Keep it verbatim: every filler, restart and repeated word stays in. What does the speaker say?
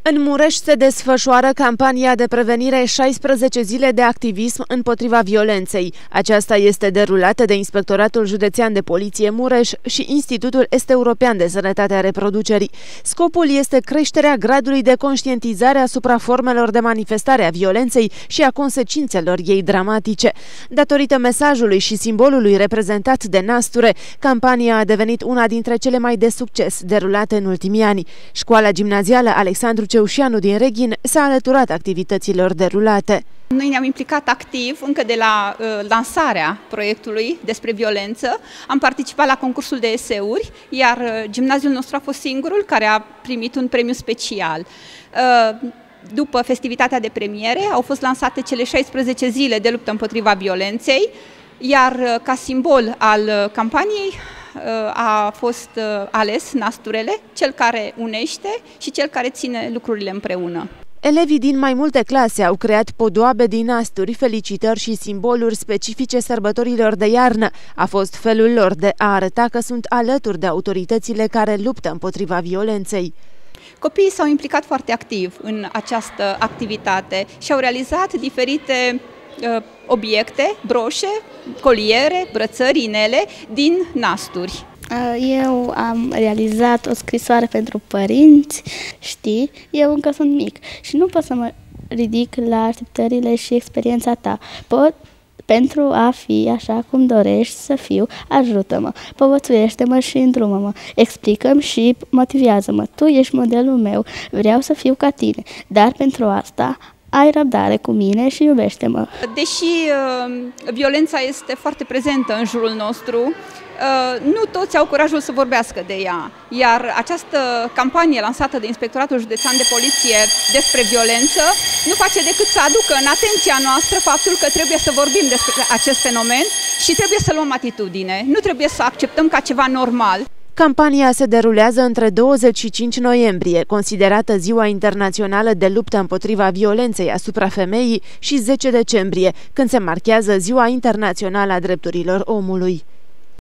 În Mureș se desfășoară campania de prevenire șaisprezece zile de activism împotriva violenței. Aceasta este derulată de Inspectoratul Județean de Poliție Mureș și Institutul Est-European de Sănătate a Reproducerii. Scopul este creșterea gradului de conștientizare asupra formelor de manifestare a violenței și a consecințelor ei dramatice. Datorită mesajului și simbolului reprezentat de nasture, campania a devenit una dintre cele mai de succes derulate în ultimii ani. Școala gimnazială Alexandru Ceușianu din Reghin s-a alăturat activităților derulate. Noi ne-am implicat activ încă de la uh, lansarea proiectului despre violență. Am participat la concursul de eseuri, iar uh, gimnaziul nostru a fost singurul care a primit un premiu special. Uh, după festivitatea de premiere au fost lansate cele șaisprezece zile de luptă împotriva violenței, iar uh, ca simbol al uh, campaniei uh, a fost uh, ales nasturele, cel care unește și cel care ține lucrurile împreună. Elevii din mai multe clase au creat podoabe din nasturi, felicitări și simboluri specifice sărbătorilor de iarnă. A fost felul lor de a arăta că sunt alături de autoritățile care luptă împotriva violenței. Copiii s-au implicat foarte activ în această activitate și au realizat diferite uh, obiecte, broșe, coliere, brățări, inele din nasturi. Eu am realizat o scrisoare pentru părinți, știi, eu încă sunt mic și nu pot să mă ridic la așteptările și experiența ta. Pot, pentru a fi așa cum dorești să fiu, ajută-mă, povățuiește-mă și îndrumă-mă, explică-mi și motivează-mă. Tu ești modelul meu, vreau să fiu ca tine, dar pentru asta ai răbdare cu mine și iubește-mă. Deși uh, violența este foarte prezentă în jurul nostru, uh, nu toți au curajul să vorbească de ea. Iar această campanie lansată de Inspectoratul Județean de Poliție despre violență nu face decât să aducă în atenția noastră faptul că trebuie să vorbim despre acest fenomen și trebuie să luăm atitudine. Nu trebuie să acceptăm ca ceva normal. Campania se derulează între douăzeci și cinci noiembrie, considerată Ziua Internațională de Luptă împotriva Violenței asupra Femeii, și zece decembrie, când se marchează Ziua Internațională a Drepturilor Omului.